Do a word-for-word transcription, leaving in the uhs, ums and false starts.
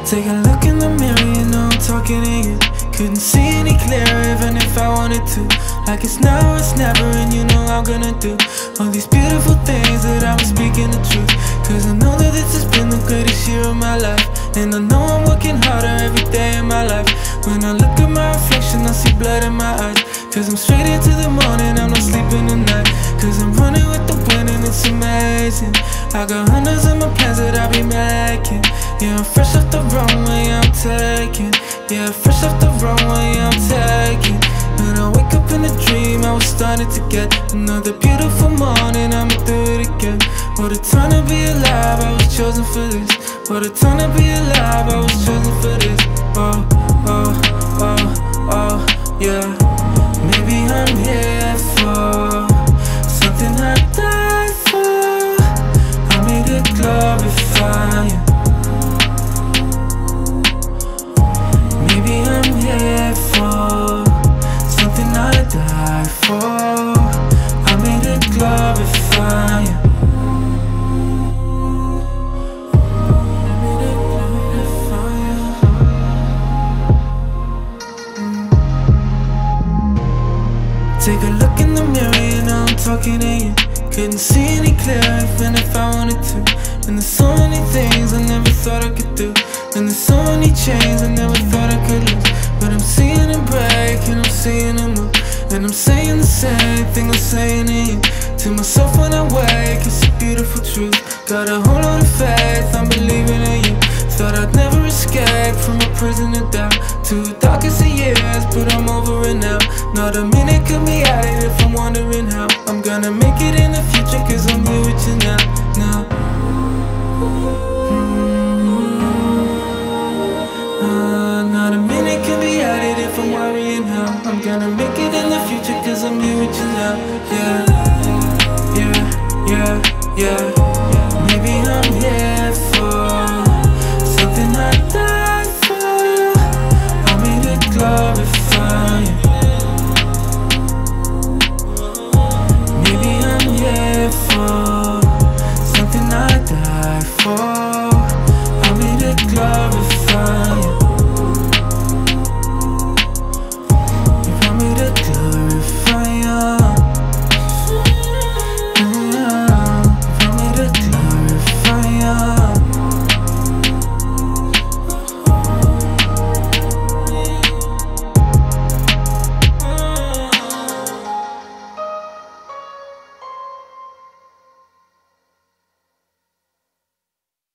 Take a look in the mirror, you know I'm talking to you. Couldn't see any clearer even if I wanted to. Like it's now or it's never, and you know I'm gonna do all these beautiful things that I'm speaking the truth. Cause I know that this has been the greatest year of my life, and I know I'm working harder every day in my life. When I look at my reflection, I see blood in my eyes. Cause I'm straight into the morning, I'm not sleeping at night. Cause I'm running with the wind and it's amazing. I got hundreds of my plans that I'll be making. Yeah, I'm fresh off the runway, I'm taking. Yeah, fresh off the runway, I'm taking. When I wake up in a dream, I was starting to get another beautiful morning, I'ma do it again. What a time to be alive, I was chosen for this. What a time to be alive, I was chosen for this. Oh, oh, oh, oh, yeah. Maybe I'm here for something I died for. I'm here to glorify you. Maybe I'm here for something I died for. I'm here to glorify you. Take a look in the mirror, you know I'm talking to you. Couldn't see any clearer even if I wanted to. And there's so many things I never thought I could do. And there's so many chains I never thought I could lose. But I'm seeing them break and I'm seeing them move. And I'm saying the same thing I'm saying to you. To myself when I wake, it's a beautiful truth. Got a whole lot of faith, I'm believing in you. Thought I'd never escape from a prison of doubt. To the darkest of years, but I'm over it now. Not a minute could be added if I'm wondering how I'm gonna make it in the future, cause I'm here with you now, now. uh, Not a minute could be added if I'm worrying how I'm gonna make it in the future, cause I'm here with you now. Yeah, yeah, yeah, yeah.